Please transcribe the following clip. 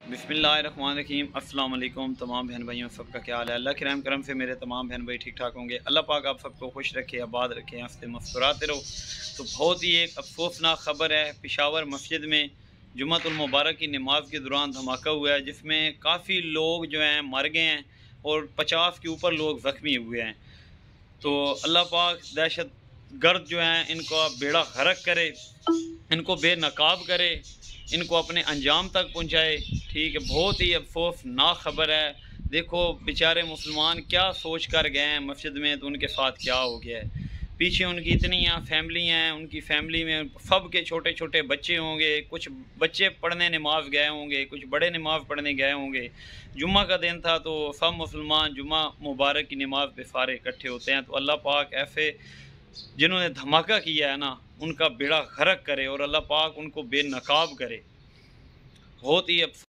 बिस्मिल्लाहिर्रहमानिर्रहीम। अस्सलाम वालेकुम तमाम बहन भाइयों, सबका क्या हाल है। अल्लाह के रहम करम से मेरे तमाम बहन भाई ठीक ठाक होंगे। अल्लाह पाक आप सबको खुश रखे, आबाद रखे, हंसते मुस्कुराते रहो। तो बहुत ही एक अफसोसनाक ख़बर है, पेशावर मस्जिद में जुम्मतुल मुबारक की नमाज के दौरान धमाका हुआ है, जिसमें काफ़ी लोग जो हैं मर गए हैं और 50 के ऊपर लोग ज़ख्मी हुए हैं। तो अल्लाह पाक दहशत गर्द जो हैं इनका बेड़ा गर्क करे, इनको बेनकाब करे, इनको अपने अंजाम तक पहुंचाए। ठीक है, बहुत ही अफसोसनाक ख़बर है। देखो बेचारे मुसलमान क्या सोच कर गए हैं मस्जिद में, तो उनके साथ क्या हो गया है। पीछे उनकी इतनी यहाँ फैमिली हैं, उनकी फैमिली में सब के छोटे छोटे बच्चे होंगे, कुछ बच्चे पढ़ने नमाज गए होंगे, कुछ बड़े नमाज पढ़ने गए होंगे। जुम्मा का दिन था तो सब मुसलमान जुम्मा मुबारक की नमाज पे सारे इकट्ठे होते हैं। तो अल्लाह पाक ऐसे जिन्होंने धमाका किया है ना, उनका बेड़ा गर्क करे और अल्लाह पाक उनको बेनकाब करे। बहुत ही